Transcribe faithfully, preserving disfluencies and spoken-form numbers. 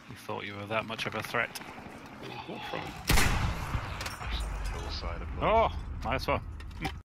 You thought you were that much of a threat. From hillside above. Oh, nice one.